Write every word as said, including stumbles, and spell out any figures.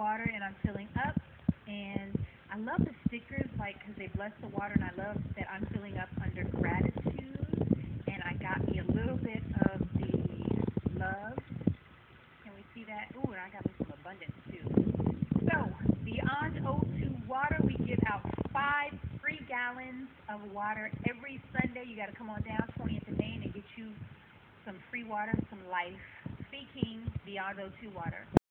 water, and I'm filling up. And I love the stickers, like, because they bless the water, and I love that I'm filling up under gratitude. And I got me a little bit of the love. Can we see that? Ooh, and I got me some abundance, too. So, Beyond O two water, we give out five free gallons of water every Sunday. You got to come on down twentieth and Main and get you some free water, some life. Speaking Beyond O two water.